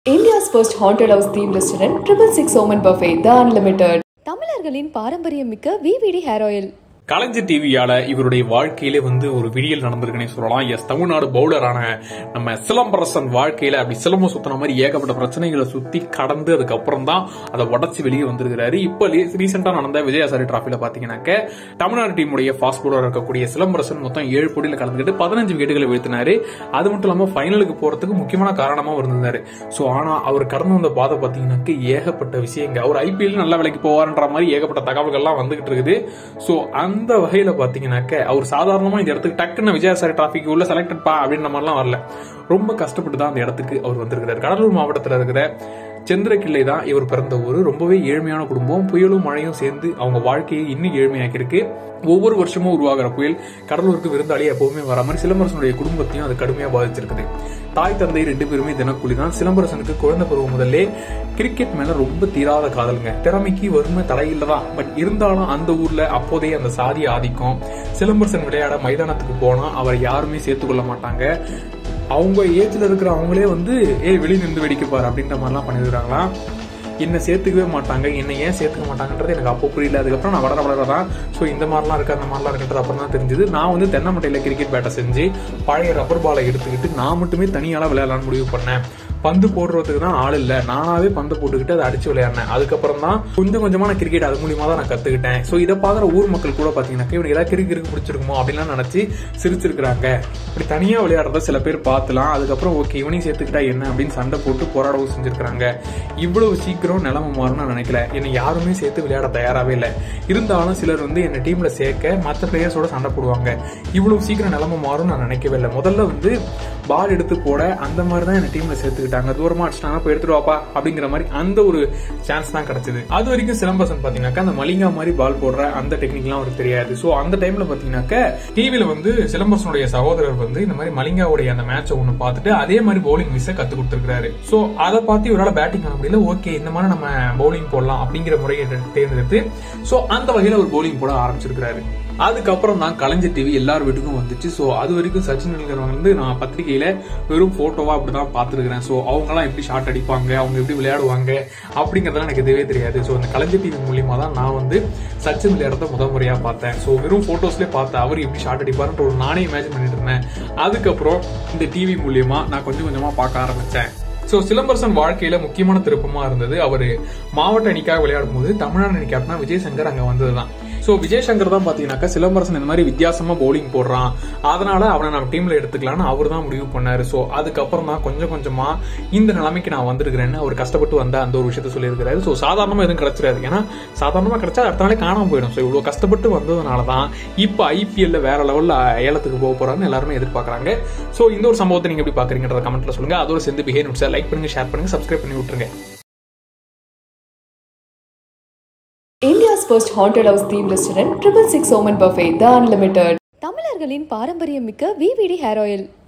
India's first haunted house themed restaurant, 666 Oman Buffet, The Unlimited. தமிழர்களின் பாரம்பரியம் மிக்க VVD hair oil. Kalaignar டிவியால இவருடைய வாழ்க்கையிலே ஒரு விடியல் நடந்திருக்குன்னே சொல்லலாம். எஸ், தமிழ்நாடு பவுலரான நம்ம சிலம்பரசன் வாழ்க்கையில அப்படி சிலம்பம் சுத்தின மாதிரி ஏகப்பட்ட பிரச்சனைகளை சுத்தி கடந்து அதுக்கப்புறம் தான் அதை உடச்சு வெளியே வந்திருக்கிறாரு. இப்ப ரீசெண்டா நடந்த விஜயசாரி டிராபில பாத்தீங்கன்னாக்க தமிழ்நாடு டீமுடைய ஃபாஸ்ட் பவுலர் இருக்கக்கூடிய சிலம்பரசன் மொத்தம் 7 போட்டியில கலந்துக்கிட்டு 15 விக்கெட்டுகளை வீழ்த்தினாரு. அது மட்டும் இல்லாம ஃபைனலுக்கு போறதுக்கு முக்கியமான காரணமாவும் இருந்திருந்தாரு. சோ ஆனா அவர் கடந்து வந்த பாதை பாத்தீங்கன்னாக்க ஏகப்பட்ட விஷயங்க. அவர் IPL நல்ல விலைக்கு போவார்ன்ற மாதிரி ஏகப்பட்ட தகவல்கள்லாம் வந்துகிட்டு இருக்குது. சோ அந்த வகையில பாத்தீங்கன்னாக்க அவர் சாதாரணமா இந்த இடத்துக்கு டக்குன்னு விஜயசாரி டிராபிக் உள்ள செலக்டட் பா அப்படின்ற மாதிரிலாம் வரல. ரொம்ப கஷ்டப்பட்டு தான் அந்த இடத்துக்கு அவர் வந்திருக்கிறார். கடலூர் மாவட்டத்தில் இருக்கிற சந்திரகிள்ளை தான் இவர் பிறந்த ஊர். ரொம்பவே ஏழ்மையான குடும்பம். புயலும் மழையும் சேர்ந்து அவங்க வாழ்க்கையை இன்னும் ஏழ்மையாக்கி இருக்கு. ஒவ்வொரு வருஷமும் உருவாகிற புயல் கடலூருக்கு விருந்தாளி எப்பவுமே வர மாதிரி சிலம்பரசனுடைய குடும்பத்தையும் அது கடுமையா பாதிச்சிருக்குது. தாய் தந்தை 2 பேருமே தினக்கூலி தான். சிலம்பரசனுக்கு குழந்தை பருவம் முதல்லே கிரிக்கெட் மேல ரொம்ப தீராத காதலுங்க. திறமைக்கு வறுமை தடையில்லதான். பட் இருந்தாலும் அந்த ஊர்ல அப்போதைய அந்த சாதி ஆதிக்கம். சிலம்பரசன் விளையாட மைதானத்துக்கு போனா அவரை யாருமே சேர்த்துக்கொள்ள மாட்டாங்க. அவங்க ஏஜ்ல இருக்கிற அவங்களே வெளியே நின்று வெடிக்கப்பாரு அப்படின்ற மாதிரிலாம் பண்ணிருக்காங்களாம். என்ன சேர்த்துக்கவே மாட்டாங்க. என்ன ஏன் சேர்த்துக்க மாட்டாங்கன்றது எனக்கு அப்போ புரியல. அதுக்கப்புறம் நான் வளரதான் ஸோ இந்த மாதிரிலாம் இருக்கு அந்த மாதிரிலாம் இருக்குன்றது அப்புறம் தான் தெரிஞ்சது. நான் தென்னை மட்டையில கிரிக்கெட் பேட்டை செஞ்சு பழைய ரப்பர் பாலை எடுத்துக்கிட்டு நான் மட்டுமே தனியால விளையாடலாம்னு முடிவு பண்ணேன். பந்து போடுறதுக்கு தான் ஆள் இல்ல, நானாவே பந்து போட்டுக்கிட்டு அதை அடிச்சு விளையாடினேன். அதுக்கப்புறம் தான் கொஞ்சம் கொஞ்சமான கிரிக்கெட் அது மூலியமா தான் நான் கத்துக்கிட்டேன். சோ இதை பாக்குற ஊர் மக்கள் கூட பாத்தீங்கன்னா இவனுக்கு ஏதாவது கிரிக்கெட் பிடிச்சிருக்குமோ அப்படின்லாம் நினைச்சு சிரிச்சிருக்காங்க. இப்படி தனியா விளையாடுறத சில பேர் பார்த்துலாம் அதுக்கப்புறம் ஓகே இவனையும் சேர்த்துக்கிட்டா என்ன அப்படின்னு சண்டை போட்டு போராடவும் செஞ்சிருக்காங்க. இவ்வளவு சீக்கிரம் நிலைமை மாறும்னு நான் நினைக்கல. என்னை யாருமே சேர்த்து விளையாட தயாராகவே இல்லை. இருந்தாலும் சிலர் என்ன டீம்ல சேர்க்க மற்ற பிளேயர்ஸோட சண்டை போடுவாங்க. இவ்வளவு சீக்கிரம் நிலைமை மாறும் நான் நினைக்கவே இல்லை. முதல்ல பால் எடுத்து போட அந்த மாதிரி தான் என்ன டீம்ல சேர்த்துக்கிட்டாங்க. தூரமா அடிச்சிட்டாங்க போய் எடுத்துட்டு வாப்பா அப்படிங்கிற மாதிரி அந்த ஒரு சான்ஸ் தான் கிடைச்சது. அது வரைக்கும் சிலம்பரசன் பாத்தீங்கன்னாக்கா அந்த மலிங்கா மாதிரி பால் போடுற அந்த டெக்னிக் எல்லாம் அவருக்கு தெரியாது. சோ அந்த டைம்ல பாத்தீங்கன்னாக்க டிவில சிலம்பரசனுடைய சகோதரர் இந்த மாதிரி மலிங்காவுடைய அந்த மேட்சை ஒண்ணு பார்த்துட்டு அதே மாதிரி பவுலிங் மிஸ் கத்து கொடுத்திருக்காரு. சோ அதை பார்த்து இவரால் பேட்டிங் பண்ண முடியல. ஓகே இந்த மாதிரி நம்ம பவுலிங் போடலாம் அப்படிங்கிற முறையை தேர்ந்தெடுத்து சோ அந்த வகையில ஒரு பவுலிங் போட ஆரம்பிச்சிருக்காரு. அதுக்கப்புறம் தான் கலைஞர் டிவி எல்லார் வீட்டுக்கும் வந்துச்சு. சோ அது வரைக்கும் சச்சின் டெண்டுல்கர் நான் பத்திரிகையில வெறும் போட்டோவா அப்படிதான் பாத்துருக்கிறேன். சோ அவங்க எல்லாம் எப்படி ஷாட் அடிப்பாங்க, அவங்க எப்படி விளையாடுவாங்க அப்படிங்கறதெல்லாம் எனக்கு தெரியவே தெரியாது. சோ அந்த கலைஞர் டிவி மூலியமா தான் நான் சச்சின் விளையாடுறத முதல் முறையா பார்த்தேன். சோ வெறும் போட்டோஸ்லயே பார்த்தேன் அவர் எப்படி ஷாட் அடிப்பாருன்ற ஒரு நானே இமேஜின் பண்ணிட்டு இருந்தேன். அதுக்கப்புறம் இந்த டிவி மூலியமா நான் கொஞ்சம் கொஞ்சமா பார்க்க ஆரம்பிச்சேன். சோ சிலம்பரசன் வாழ்க்கையில முக்கியமான திருப்பமா இருந்தது அவரு மாவட்ட அணிக்காக விளையாடும் போது தமிழ்நாடு அணி கேப்டனா விஜயசங்கர் அங்க வந்ததுதான். சோ விஜயசங்கர் தான் பாத்தீங்கன்னாக்கா சிலம்பரசன் இந்த மாதிரி வித்தியாசமா பவுலிங் போடுறான், அதனால அவனை நம்ம டீம்ல எடுத்துக்கலாம்னு அவர் தான் முடிவு பண்ணாரு. சோ அதுக்கப்புறம் தான் கொஞ்சம் கொஞ்சமா இந்த நிலைமைக்கு நான் வந்திருக்கிறேன்னு அவர் கஷ்டப்பட்டு வந்த அந்த ஒரு விஷயத்த சொல்லியிருக்கிறாரு. சோ சாதாரணமா எதுவும் கிடைச்சிடாது. ஏன்னா சாதாரணமா கிடைச்சா அடுத்த நாளே காணாம போயிடும். சோ இவ்வளவு கஷ்டப்பட்டு வந்ததுனாலதான் இப்ப IPL வேற லெவல்ல ஏலத்துக்கு போக போறான்னு எல்லாருமே எதிர்பார்க்கறாங்க. சோ இந்த ஒரு சம்பவத்தை நீங்க எப்படி பாக்குறீங்கன்றத கமெண்ட்ல சொல்லுங்க. அதோட சேர்ந்து பிஹேவ் நோட்ஸ் லைக் பண்ணுங்க, ஷேர் பண்ணுங்க, சப்ஸ்கிரைப் பண்ணி விட்டுருங்க. India's first haunted house themed restaurant, 666 Oman Buffet, The Unlimited. தமிழர்களின் பாரம்பரியம் மிக்க VVD ஹேர் ஆயில்.